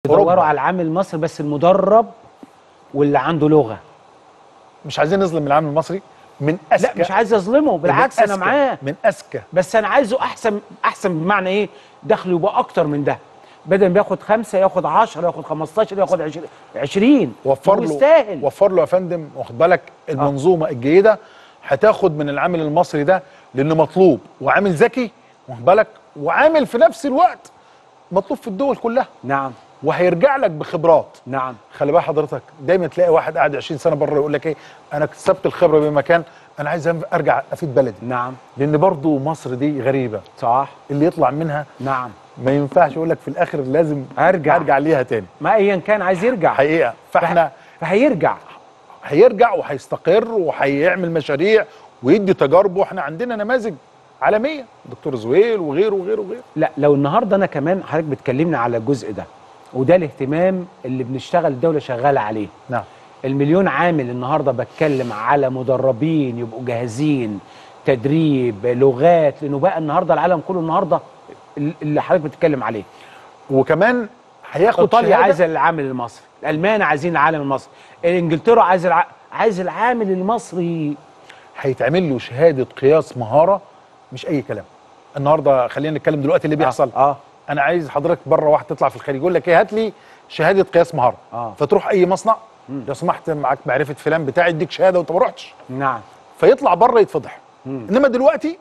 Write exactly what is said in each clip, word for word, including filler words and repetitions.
بيدوروا على العامل المصري بس المدرب واللي عنده لغه. مش عايزين نظلم العامل المصري من اذكى. لا مش عايز اظلمه، بالعكس انا معاه من اذكى، بس انا عايزه احسن. احسن بمعنى ايه؟ دخله يبقى اكتر من ده، بدل ما ياخد خمسه ياخد عشرة ياخد خمستاشر ياخد عشرين. وفر له يستاهل. وفر له يا فندم، واخد بالك المنظومه آه. الجيده هتاخد من العامل المصري ده، لانه مطلوب وعامل ذكي، واخد بالك، وعامل في نفس الوقت مطلوب في الدول كلها. نعم. وهيرجع لك بخبرات. نعم. خلي بال حضرتك، دايما تلاقي واحد قاعد عشرين سنه بره يقول لك ايه، انا اكتسبت الخبره بمكان، انا عايز ارجع افيد بلدي. نعم. لان برضو مصر دي غريبه. صح. اللي يطلع منها نعم ما ينفعش يقول لك في الاخر لازم ارجع ارجع ليها تاني. ما ايا كان عايز يرجع حقيقه. فاحنا فهيرجع هيرجع وهيستقر وهيعمل مشاريع ويدي تجاربه. احنا عندنا نماذج عالميه، دكتور زويل وغيره وغيره وغيره. لا لو النهارده انا كمان حضرتك بتكلمنا على الجزء ده، وده الاهتمام اللي بنشتغل الدوله شغاله عليه. نعم. المليون عامل النهارده بتكلم على مدربين يبقوا جاهزين، تدريب، لغات، لانه بقى النهارده العالم كله النهارده اللي حضرتك بتتكلم عليه. وكمان هياخد ايطاليا عايزه العامل المصري، الالمان عايزين العامل المصري، انجلترا عايز الع... عايز العامل المصري. هيتعمل له شهاده قياس مهاره، مش اي كلام. النهارده خلينا نتكلم دلوقتي اللي بيحصل. اه, آه. انا عايز حضرتك بره واحد تطلع في الخارج يقول لك ايه، هات لي شهاده قياس مهاره. آه. فتروح اي مصنع، لو سمحت معاك معرفه فلان بتاع يديك شهاده وانت ما رحتش. نعم. فيطلع بره يتفضح. مم. انما دلوقتي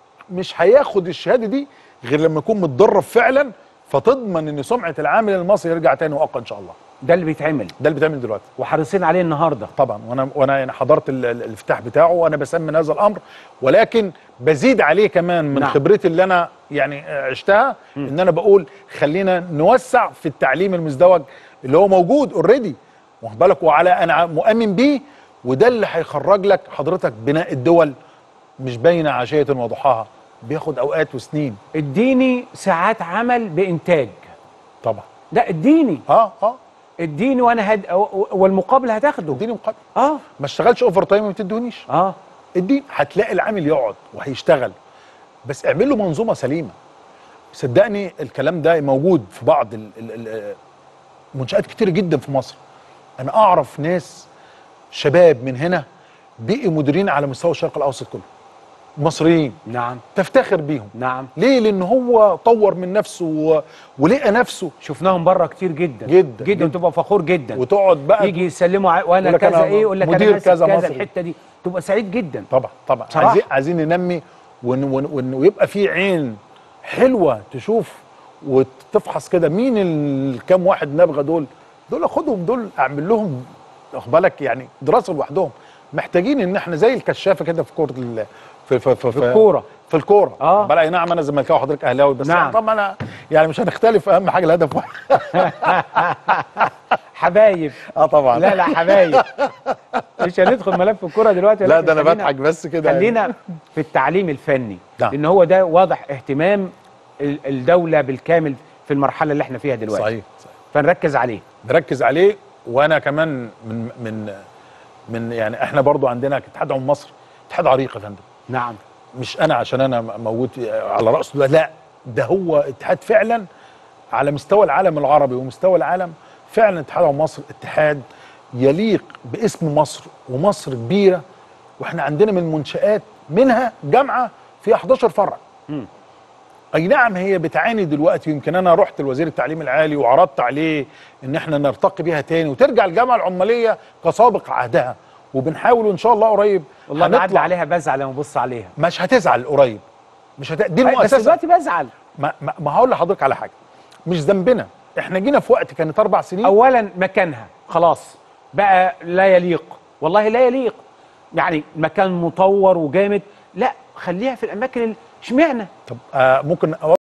مش هياخد الشهاده دي غير لما يكون متدرب فعلا، فتضمن ان سمعه العامل المصري يرجع تاني واقوى ان شاء الله. ده اللي بيتعمل ده اللي بيتعمل دلوقتي وحريصين عليه النهارده طبعا. وانا وانا يعني حضرت الافتتاح بتاعه، وانا بسمن هذا الامر، ولكن بزيد عليه كمان من نعم. خبرتي اللي انا يعني عشتها. م. ان انا بقول خلينا نوسع في التعليم المزدوج اللي هو موجود اوريدي، واخد بالك، وعلى انا مؤمن بيه. وده اللي هيخرج لك حضرتك بناء الدول مش باينه عشيه وضحاها، بياخد اوقات وسنين. اديني ساعات عمل بانتاج. طبعا. لا اديني اه اه اديني وانا هد... والمقابل هتاخده. اديني مقابل. اه ما اشتغلش اوفر تايم ما تدونيش. اه اديني. هتلاقي العامل يقعد وهيشتغل، بس اعمل له منظومه سليمه. صدقني الكلام ده موجود في بعض المنشآت كتير جدا في مصر. انا اعرف ناس شباب من هنا بقوا مديرين على مستوى الشرق الاوسط كله، مصريين. نعم. تفتخر بيهم. نعم. ليه؟ لان هو طور من نفسه و... ولقى نفسه. شفناهم بره كتير جدا جدا جدا وتبقى فخور جدا، وتقعد بقى يجي يسلموا ع... وانا كذا ايه، يقول لك انا ماسك كذا, كذا الحته دي، تبقى سعيد جدا. طبعا طبعا. عايزين عايزين ننمي ون... ون... ون... ويبقى في عين حلوه تشوف وتفحص كده مين الكام واحد نابغه دول. دول اخدهم، دول اعمل لهم واخد بالك يعني دراسه لوحدهم. محتاجين ان احنا زي الكشافه كده في كوره ال... في في في, في الكوره في الكوره اه بقى. نعم انا زملكاوي وحضرتك اهلاوي، بس نعم. طبعا انا يعني مش هنختلف، اهم حاجه الهدف واحد. حبايب. اه طبعا. لا لا حبايب. مش هندخل ملف الكوره دلوقتي. لا ده انا بضحك بس كده. خلينا يعني في التعليم الفني، نعم. لان هو ده واضح اهتمام الدوله بالكامل في المرحله اللي احنا فيها دلوقتي. صحيح صحيح. فنركز عليه نركز عليه. وانا كمان من من من يعني احنا برضو عندنا اتحاد عموم مصر اتحاد عريق يا فندم. نعم. مش انا عشان انا موجود على راسه، لا ده هو اتحاد فعلا على مستوى العالم العربي ومستوى العالم. فعلا اتحاد عموم مصر اتحاد يليق باسم مصر، ومصر كبيره، واحنا عندنا من منشآت منها جامعه فيها حداشر فرع. م. اي نعم هي بتعاني دلوقتي، يمكن انا رحت لوزير التعليم العالي وعرضت عليه ان احنا نرتقي بيها تاني وترجع الجامعه العماليه كسابق عهدها، وبنحاول ان شاء الله قريب. والله بعد عليها بزعل لما ابص عليها. مش هتزعل قريب، مش هت... دي المؤسسه. بس دلوقتي بزعل. ما, ما, ما هقول لحضرتك على حاجه، مش ذنبنا، احنا جينا في وقت كانت اربع سنين. اولا مكانها خلاص بقى لا يليق، والله لا يليق. يعني مكان مطور وجامد، لا خليها في الاماكن اللي اشمعنى. طب آه ممكن